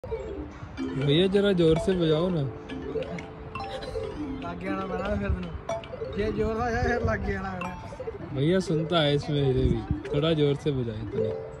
भैया जरा जोर से बजाओ ना। लग गया ना बना फिर तेन जे जोर सा फिर लग गया ना। भैया सुनता है इसमें भी, थोड़ा जोर से बजाए तो नहीं।